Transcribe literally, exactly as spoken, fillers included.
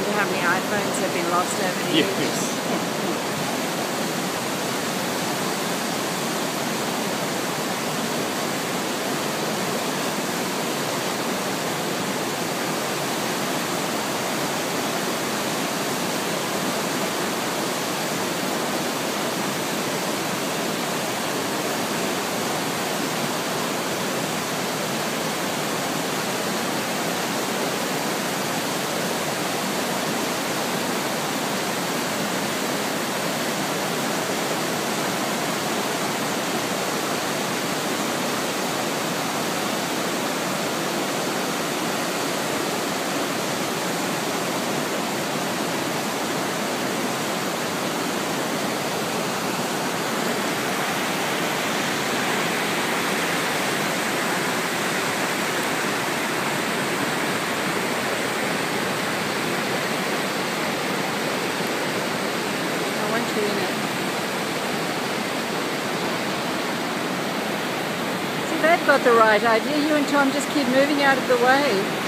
wonder how many iPhones have been lost over the years. Yes. In it. See, they've got the right idea. You and Tom just keep moving out of the way.